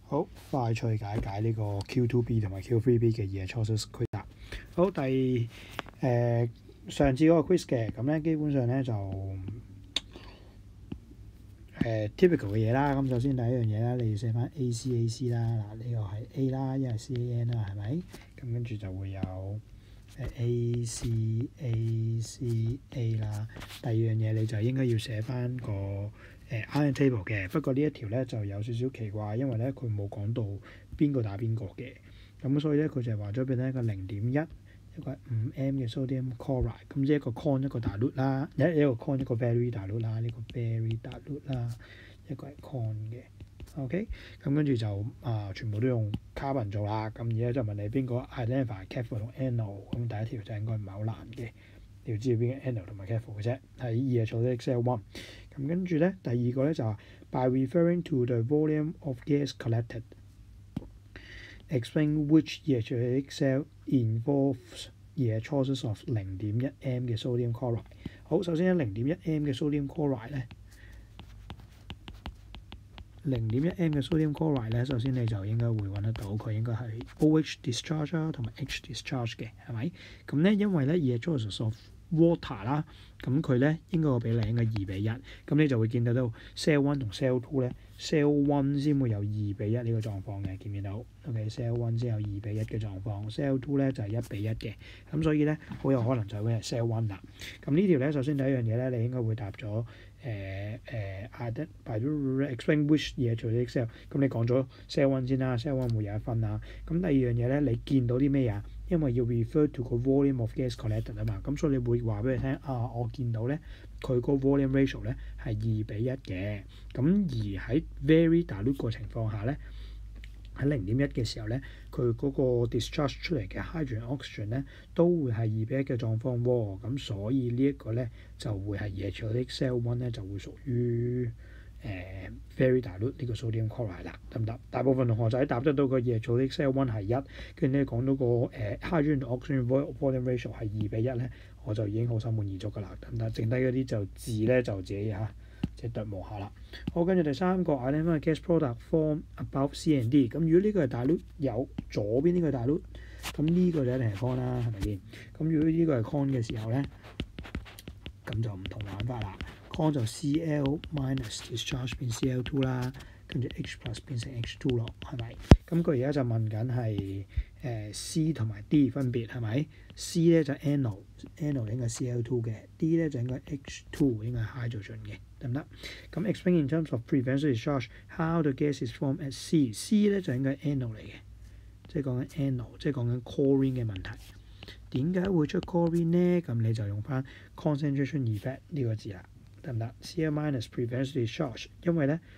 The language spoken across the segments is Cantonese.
好，快脆解解呢個 Q2B 同埋 Q3B 嘅嘢 choices quiz 啦。好，上次嗰個 quiz 嘅，咁咧基本上咧就typical 嘅嘢啦。咁首先第一樣嘢啦，你要寫翻 ACAC 啦。嗱，呢個係 A 啦，因為 CAN 啦，係咪？咁跟住就會有ACACA 啦。第二樣嘢你就應該要寫翻個iron table 嘅，不過呢一條咧就有少少奇怪，因為咧佢冇講到邊個打邊個嘅，咁所以咧佢就係話咗俾你一個0.1，一個係5M 嘅 sodium chloride，咁即係一個 con 一個 dilute啦，一個 con 一個 very dilute 啦，呢個 very dilute 啦，一個係 con 嘅 ，OK， 咁跟住就全部都用 carbon 做啦，咁而家就問你邊個 identify cathode 同 anode， 咁第一條就應該唔係好難嘅。要知道邊個 anode 同埋 cathode 嘅啫，係 electrolytic cell 1。咁跟住咧，第二個咧就係 by referring to the volume of gas collected, explain which electrolytic cell involves electrolysis of 0.1M 嘅 sodium chloride。好，首先咧 0.1M 嘅 sodium chloride 咧，0.1M 嘅 sodium chloride 咧，首先你就應該會揾得到，佢應該係 OH discharge 啦，同埋 H discharge 嘅，係咪？咁咧，因為咧 electrolysis of water 啦，咁佢咧應該個比例應該2:1，咁你就會見得到 cell 1同 cell 2咧 ，cell 1先會有2:1呢個狀況嘅，見唔見到 ？OK，cell 1先有2:1嘅狀況 ，cell 2咧就係1:1嘅，咁所以咧好有可能就會係 cell 1啦。咁呢條咧，首先第一樣嘢咧，你應該會答咗by explain which electrolytic cell， 咁你講咗 cell 1先啦 ，cell 1會有1分啦。咁第二樣嘢咧，你見到啲咩啊？因為要 refer to 個 volume of gas collected 啊嘛，咁所以你會話俾佢聽我見到咧佢個 volume ratio 咧係2:1嘅，咁而喺 very dilute 個情況下咧，喺0.1嘅時候咧，佢嗰個 discharge 出嚟嘅 hydrogen oxygen 咧都會係2:1嘅狀況喎，咁所以呢一個咧就會係 electrolytic cell 1咧就會屬於very dilute 呢個 sodium chloride 啦，得唔得？大部分同學仔答得到個 electrolytic cell 1係1，跟住咧講到個hydrogen oxygen volume ratio 係2:1咧，我就已經好心滿意足㗎啦，得唔得？剩低嗰啲就字咧就自己即係琢磨下啦。好，跟住第三個 identify gas product form above C and D。咁如果呢個係 dilute，有左邊呢個係 dilute，咁呢個就一定係 con 啦，係咪先？咁如果呢個係 con 嘅時候咧，咁就唔同玩法啦。con 就 Cl minus discharge 變 Cl2 啦，跟住 H plus 變成 H2 咯，係咪？咁佢而家就問緊係C 同埋 D 分別係咪 ？C 咧就 anode 應該係 Cl2 嘅 ，D 咧就應該 H2 應該係 hydrogen 嘅，得唔得？咁 explain in terms of preferential discharge how the gas is formed at C 咧就應該係 anode 嚟嘅，即係講緊 anode， 即係講緊 chlorine 嘅問題。點解會出 chlorine 咧？咁你就用翻 concentration effect 呢個字啦。得唔得 ？Cl minus prevents discharge， 因為咧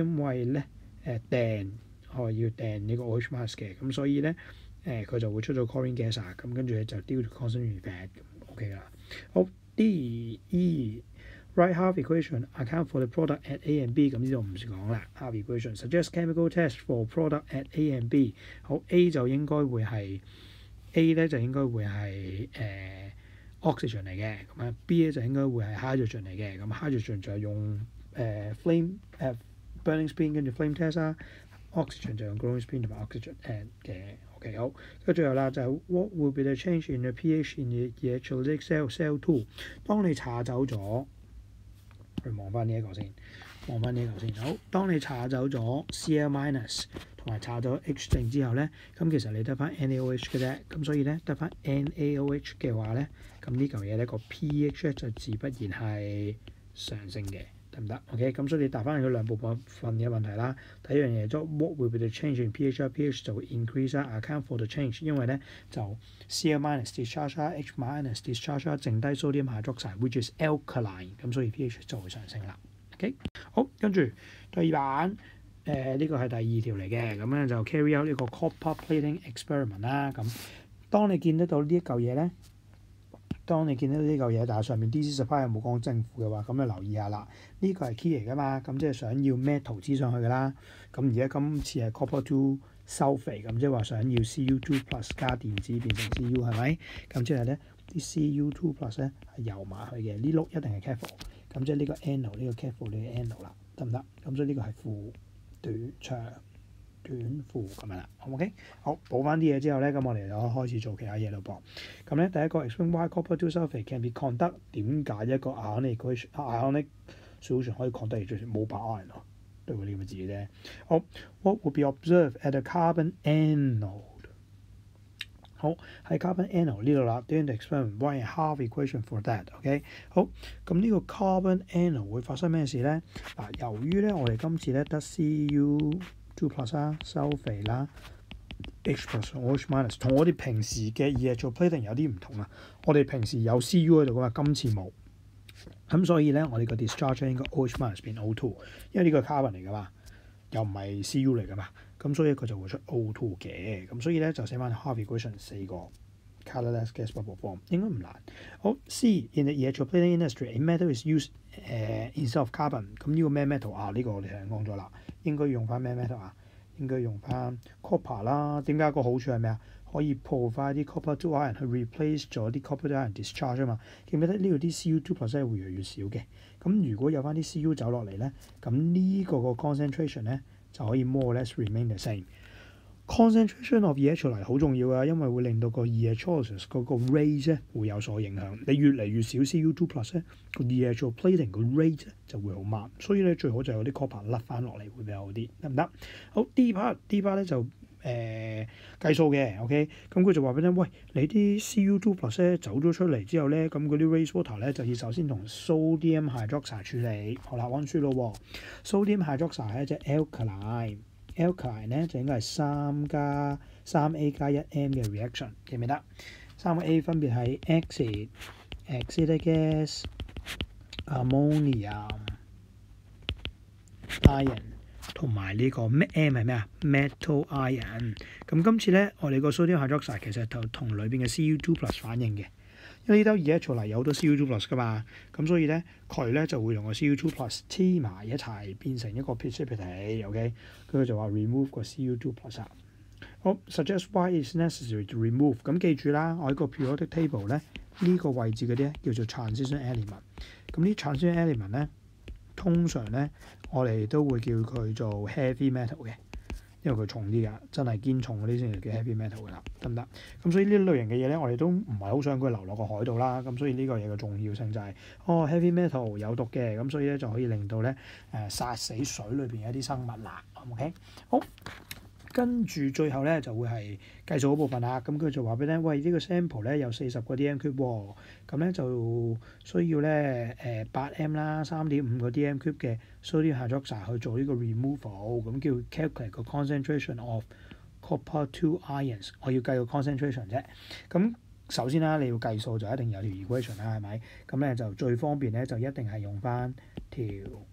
掟要掟呢個 OH mask 嘅，咁所以咧佢就會出咗 chlorine gas 啊，咁跟住咧就 due to concentration effect， OK 啦。好 D、E write half equation account for the product at A and B， 咁呢度唔講啦。half equation suggest chemical test for product at A and B。好 A 就應該會係 A 咧就應該會係oxygen 嚟嘅，咁啊 B 咧就應該會係 hydrogen 嚟嘅，咁 hydrogen 就係用flame burning spin 跟住 flame test 啦 ，oxygen 就用 glowing spin 同埋 oxygen 嘅 OK 好，跟住最後啦就係 what will be the change in the pH in the electrolytic cell 2？ 當你查走咗，去望翻呢一個先，好，當你查走咗 Cl minus 同埋查咗 H 正之後咧，咁其實你得翻 NaOH 嘅啫，咁所以咧得翻 NaOH 嘅話咧，咁呢嚿嘢咧個 pH 咧就自不然係上升嘅，得唔得 ？OK， 咁所以你答翻佢兩部分嘅問題啦。第一樣嘢就 what will be the change in pH？pH 就會 increase 啦 ，account for the change， 因為咧就 Cl minus discharge 啦 ，H minus discharge 啦，剩低 sodium hydroxide，which is alkaline， 咁所以 pH 就會上升啦。OK， 好，跟住第二版。呢個係第二條嚟嘅，咁咧就 carry out 呢個 copper plating experiment 啦。咁當你見得到呢一嚿嘢咧，但係上面 DC supply 又冇講正負嘅話，咁就留意下啦。呢個係 key 嚟噶嘛，咁即係想要 metal 黐上去噶啦。咁而家今次係 copper 2 sulfate， 咁即係話想要 Cu2 plus 加電子變成 Cu 係咪？咁即係咧啲 Cu2 plus 咧係游埋去嘅，呢碌一定係 cathode， 咁即係呢個 anode 呢個 cathode 呢個 anode 啦，得唔得？咁所以呢個係負短長短褲咁樣啦。OK， 好補翻啲嘢之後咧，咁我哋就可以開始做其他嘢咯噃。咁咧第一個 explain why copper-2 sulfate can be conduct， 點解一個 ionic solution 可以 conduct 最冇把 ion 咯？對佢呢個字嘅啫。好 ，what would be observed at the carbon anode？ 好喺 carbon anode 呢度啦 ，do you explain why a half equation for that？OK， 好，咁呢個 carbon anode 會發生咩事咧？嗱，由於咧我哋今次咧得 Cu2 plus 啦、sulfate 啦、H plus 同 OH minus， 同我哋平時嘅 electroplating 有啲唔同啊。我哋平時有 Cu 喺度噶嘛，今次冇。咁所以咧，我哋個 discharge 應該 OH minus 變 O2， 因為呢個 carbon 嚟噶嘛，又唔係 Cu 嚟噶嘛，咁所以佢就會出 O2 嘅。咁所以咧就寫翻 half equation 4個 colourless gas bubble form 應該唔難。好 C in the electroplating industry a metal is used instead of carbon。咁呢個咩 metal 啊？呢個我哋係講咗啦，應該用翻咩 metal 啊？應該用翻 copper 啦。點解個好處係咩啊？可以 provide 啲 copper-2 ion 去 replace 咗啲 copper-2 ion discharge 啊嘛。記唔記得呢度啲 Cu2 plus 會越嚟越少嘅？咁如果有翻啲 Cu 走落嚟咧，咁呢個 concentration 咧就可以 more or less remain the same。concentration of electrolyte 好重要啊，因為會令到個 electrolysis 嗰個 rate 咧會有所影響。你越嚟越少 Cu2 plus 咧，個 electroplating 個 rate 就會好慢。所以咧最好就有啲 copper 甩翻落嚟會比較好啲，得唔得？好 D part 咧就計數嘅 ，OK， 咁佢就話俾你聽，喂，你啲 Cu2 plus 咧走咗出嚟之後咧，咁嗰啲 wastewater 咧就要首先同 sodium hydroxide 處理。好啦，溫書咯喎 ，sodium hydroxide 係一隻 alkaline 咧就應該係3A 加 1M 嘅 reaction， 記唔記得？3個 A 分別係 acid、acetic gas、ammonia、iron。同埋呢個 M 係咩啊 ？metal ion。咁今次咧，我哋個 sodium hydroxide 其實就同裏邊嘅 Cu2 plus 反應嘅，因為呢兜electrolyte有好多 Cu2 plus 噶嘛，咁所以咧佢咧就會用個 Cu2 plus 黐埋一齊變成一個 precipitate。OK， 佢就話 remove 個 Cu2 plus 啊。好 ，suggest why it's necessary to remove。咁記住啦，我喺個 periodic table 咧呢個位置嗰啲咧叫做 transition element。咁呢 transition element 咧通常咧我哋都會叫佢做 heavy metal 嘅，因為佢重啲㗎，真係堅重嗰啲先係叫 heavy metal 㗎啦，得唔得？咁所以呢類型嘅嘢咧，我哋都唔係好想佢流落個海度啦。咁所以呢個嘢嘅重要性就係、heavy metal 有毒嘅，咁所以咧就可以令到咧殺死水裏邊一啲生物啦。OK， 好。跟住最後咧就會係計數嗰部分啦。咁佢就話俾你聽，喂，呢個 sample 咧有40個 dm cube 喎，咁咧就需要咧8M 啦、3.5個 dm cube 嘅 sodium hydroxide 去做呢個 removal， 咁叫 calculate 個 concentration of copper-2 ions。我要計個 concentration 啫。咁首先啦，你要計數就一定有條 equation 啦，係咪？咁咧就最方便咧就一定係用翻條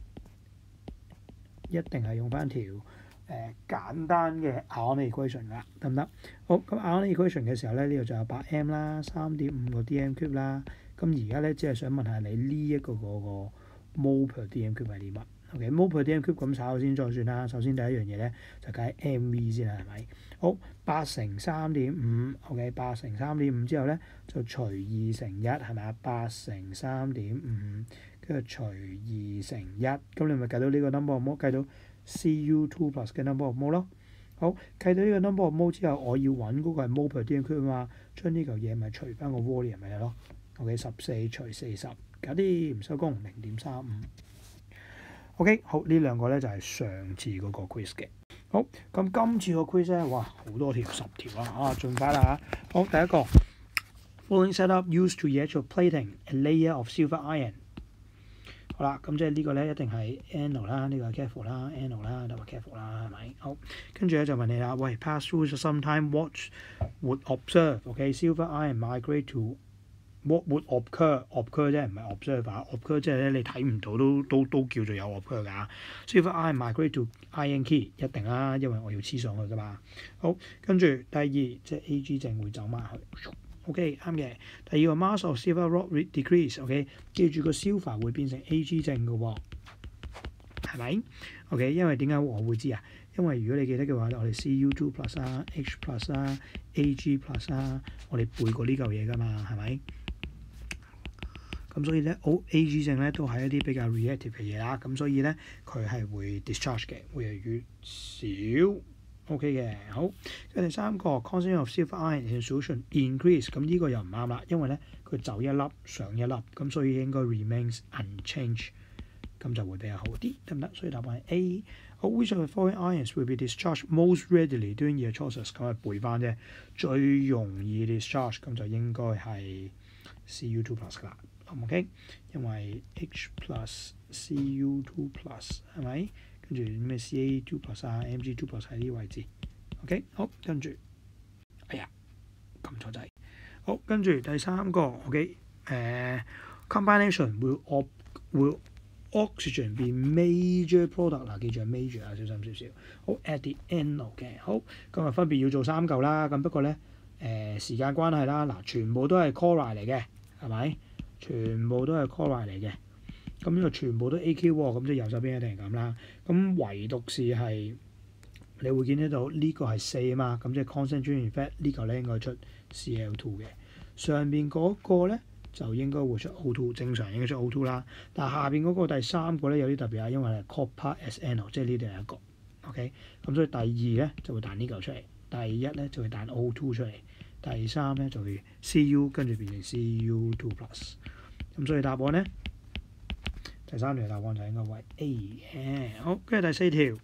簡單嘅 ionic equation 啦，得唔得？好，咁 ionic equation 嘅時候咧，呢度就有8M 啦、3.5個 dm cube 啦。咁而家咧只係想問下你呢一個嗰個 mole per dm cube 係啲乜 ？OK，mole per dm cube 咁稍後先再算啦。首先第一樣嘢咧就計 MV 先啦，係咪？好，8乘 3.5，OK， 8乘 3.5之後咧就除2乘1，係咪啊？8乘 3.5， 跟住除2乘1，咁你咪計到呢個 number of mole， 計到Cu2 plus 嘅 number of mole 咯。好，計到呢個 number of mole 之後，我要揾嗰個係 mole per dm cube 啊嘛，將呢嚿嘢咪除翻個 volume 咪係咯。OK， 14除40，搞掂，收工0.35。OK， 好，呢兩個咧就係上次嗰個 quiz 嘅。好，咁今次個 quiz 咧，哇，好多條10條啊，盡快啦嚇。好，第一個 following setup used to electroplating a layer of silver ion。好啦，咁即係呢個咧一定係 anode 啦，呢個係 cathode 啦 ，anode 啦，同埋 cathode 啦，係咪？好，跟住咧就問你啦，喂 ，pass through some time what would observe？OK，silver ion migrate to what would occur 啫，唔係 observe。observe 即係咧你睇唔到都叫做有 occur 㗎。silver ion migrate to iron key 一定啦，因為我要黐上去㗎嘛。好，跟住第二即係 Ag 正會走埋去。OK， 啱嘅。第二個 mass of silver rock decrease。OK， 記住個 silver 會變成 Ag 正嘅喎，係咪 ？OK， 因為點解我會知啊？因為如果你記得嘅話，我哋 Cu2 plus 啦、H plus 啦、Ag plus 啦，我哋背過呢嚿嘢㗎嘛，係咪？咁所以咧，Ag 正咧都係一啲比較 reactive 嘅嘢啦。咁所以咧，佢係會 discharge 嘅，會越嚟越少。 OK 嘅。好，跟住第三個 concentration of silver ion in solution increase，咁呢個又唔啱啦，因為咧佢走一粒上一粒，咁所以應該 remains unchanged，咁就會比較好啲，得唔得？所以答案係 A。好 ，which of the following ions will be discharged most readily during electrolysis？咁啊背翻啫，最容易 discharge 咁就應該係 Cu2 plus 啦。OK， 因為 H plus Cu2 plus 係咪？跟住咩 Ca2 plus 啊 Mg2 plus 喺呢啲位置。OK， 好，跟住，哎呀，撳錯掣。好，跟住第三個 OK，combination will oxygen be major product 嗱，記住係 major 啊，小心少少。好 at the end 嘅，好，咁啊分別要做3嚿啦。咁不過咧時間關係啦，嗱全部都係 chloride 嚟嘅，係咪？全部都係 chloride 嚟嘅。咁呢個全部都 AQ 喎，咁即係右手邊一定係咁啦。咁唯獨是係你會見得到呢個係4啊嘛，咁即係 concentration effect 呢個咧應該出 Cl2 嘅。上邊嗰個咧就應該會出 O2， 正常應該出 O2 啦。但係下邊嗰個第三個咧有啲特別啊，因為係 copper SNO， 即係呢度係一個 OK。咁所以第2咧就會彈呢嚿出嚟，第1咧就會彈 O2 出嚟，第3咧就會 Cu 跟住變成 Cu2 plus。咁所以答案咧〜第3條答案就應該為 A 嘅。好，跟住第4條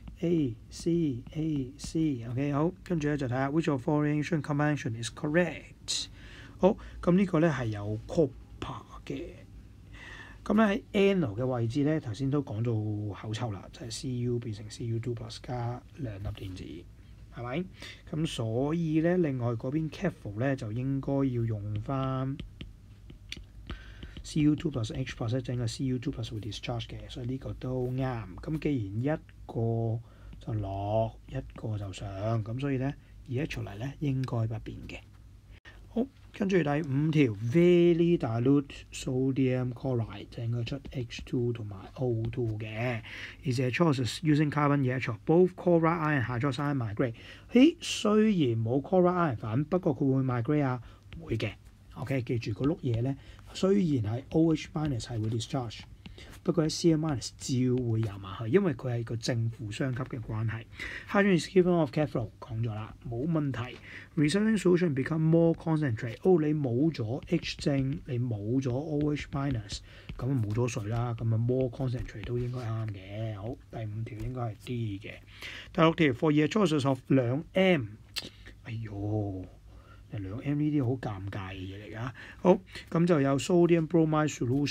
A C， 好，跟住咧就睇下 which of following combination is correct。好，咁呢個咧係有 copper 嘅。咁咧喺 N 嘅位置咧，頭先都講到口臭啦，就係 Cu 變成 Cu2 plus 加2粒電子，係咪？咁所以咧，另外嗰邊 cathode 咧就應該要用翻。Cu2 plus H plus 整個 Cu2 plus 會 discharge 嘅，所以呢個都啱。咁既然一個就落，一個就上，咁所以咧而家出嚟咧應該不變嘅。好，跟住第5條 very dilute sodium chloride 就應該出 H2 同埋 O2 嘅。而且 electrolysis using carbon reactor both chloride ion hydroxide migrate。雖然冇 chloride ion 粉，不過佢會唔會 migrate啊？會嘅。OK， 記住個碌嘢咧。雖然係 OH minus 係會 discharge，不過喺 Cl minus 照會游埋去，因為佢係個正負相吸嘅關係。Hydrogen is given off cathode 講咗啦，冇問題。Resulting solution become more concentrate。你冇咗 H 正，你冇咗 OH minus， 咁冇咗水啦，咁啊 more concentrate 都應該啱嘅。好，第5條應該係 D 嘅。第6條 for electrolysis of 2M， 哎呦〜2M 呢啲好尷尬嘅嘢嚟㗎。好，咁就有 sodium bromide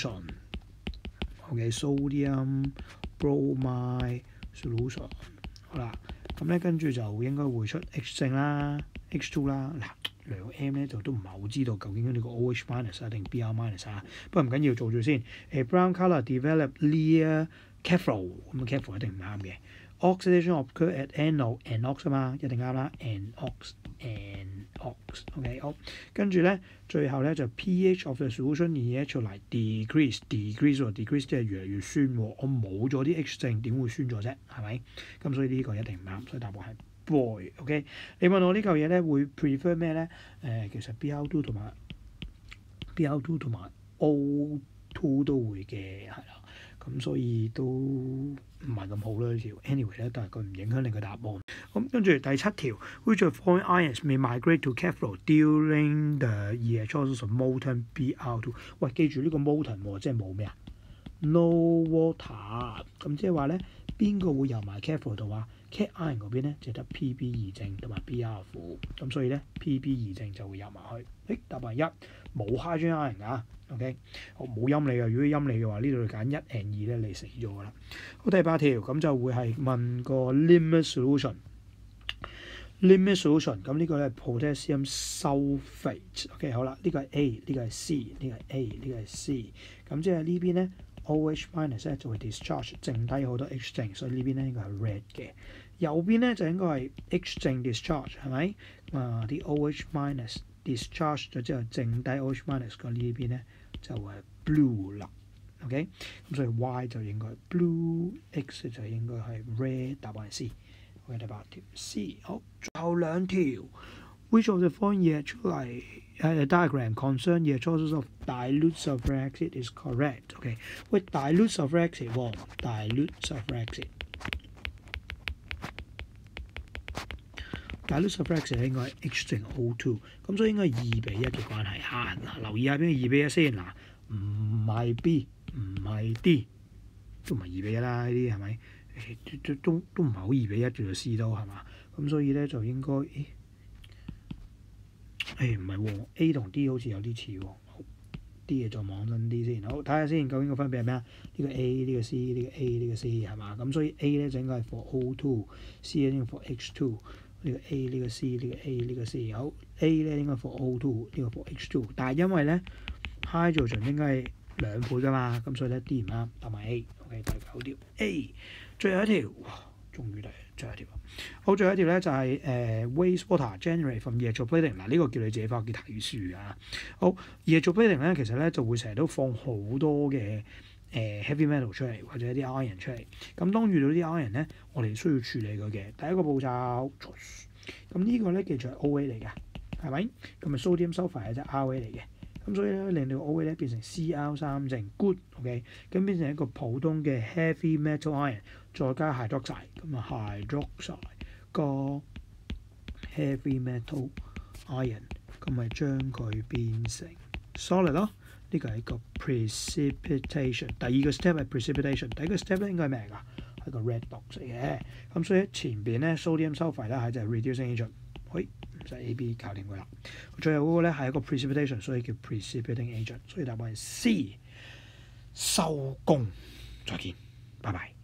solution。OK，sodium bromide solution。好啦，咁咧跟住就應該會出 H 正啦 ，H2 啦。嗱，2M 咧就都唔係好知道究竟呢個 OH minus 啊定 Br minus 啊。不過唔緊要，做住先。brown colour develop near cathode， 咁 cathode 一定唔啱嘅。Oxidation occur at anode anox 啊嘛，一定啱啦 ，anox。OK， 好，跟住咧，最後咧就 pH of the solution 而家出嚟 decrease 即係越嚟越酸喎。我冇咗啲 H 正，點會酸咗啫？係咪？咁所以呢個一定唔啱，所以答案係 boy。OK， 你問我呢嚿嘢咧會 prefer 咩咧？其實 Br2 同埋 O2 都會嘅，係啦。咁所以都唔係咁好啦呢條。anyway 咧，但係佢唔影響你嘅答案。咁跟住第7條 ，which of following ions may migrate to cathode during the electrolysis of molten Br2？ 喂，記住呢個 molten 喎，即係冇咩啊 ？No water。咁即係話咧，邊個會游埋 cathode 度啊 ？cat ion 嗰邊咧就得 Pb2 正同埋 Br 負，咁所以咧 Pb2 正就會游埋去。答案1冇 hydrogen ion 㗎。OK， 我冇陰你嘅，如果陰你嘅話，呢度揀1 and 2咧，你死咗㗎啦。好，第8條咁就會係問個 limit solution。limit solution 咁呢個咧 potassium sulfate。OK， 好啦，呢個係 A， 呢個係 C， 呢個係 A， 呢個係 C。咁即係呢邊咧 OH minus 咧就會 discharge， 剩低好多 H 正，所以呢邊咧應該係 red 嘅。右邊咧就應該係 H 正 discharge 係咪？啲 OH minus discharge 咗之後，剩低 OH minus 個呢邊咧就係 blue 啦。OK， 咁所以 Y 就應該係 blue，X 就應該係 red， 答案係 C。OK， 第8條 C。好，最後2條 ，which of the following 嘢出嚟diagram concern electrolysis of dilute sulfuric acid is correct。OK， 喂 dilute sulfuric acid 喎 ，dilute sulfuric acid。 dilute sulfuric 咧應該係 H 乘 O2，咁所以應該係2比1嘅關係啊！嗱，留意下邊個2比1先嗱，唔係 B， 唔係 D， 都唔係2比1啦，呢啲係咪？都唔係好2比1嘅 C 都係嘛？咁所以咧就應該唔係喎 ，A 同 D 好似有啲似喎。D 嘅再望真啲先，好睇下先，究竟個分別係咩啊？呢個 A， 呢個 C， 呢個 A， 呢個 C 係嘛？咁所以 A 咧就應該係 for O2，C 咧應該 for H2。呢個 A， 呢個 C， 呢個 A， 呢個 C， 好 A 咧應該 for O2， 呢個 for H2。但係因為咧 hydrogen 應該係2倍㗎嘛，咁所以咧 D 唔啱，答埋 A。OK， 第9條 A， 最後一條，哇，終於嚟最後一條。好，最後一條咧就係wastewater generate from electroplating。嗱，呢個叫你自己翻屋企睇書啊。好，electroplating咧其實咧就會成日都放好多嘅heavy metal 出嚟，或者一啲 iron 出嚟。咁當遇到啲 iron 咧，我哋需要處理佢嘅第一個步驟。咁呢個咧記住係 OA 嚟㗎，係咪？咁咪 sodium sulfide 係隻 RA 嚟嘅。咁所以咧令到 OA 咧變成 Cl3 正 good，OK， 咁變成一個普通嘅 heavy metal iron， 再加 hydroxide， 咁啊 hydroxide 個 heavy metal iron， 咁咪將佢變成 solid 咯。呢個係一個 precipitation。第二個 step 係 precipitation， 第一個 step 咧應該係咩嚟㗎？係個 redox 嚟嘅。咁所以前邊咧 sodium sulfide 咧係就係 reducing agent， 喂，唔使 A、B 搞掂佢啦。最後嗰個咧係一個 precipitation， 所以叫 precipitating agent。所以答案係 C。收工，再見，拜拜。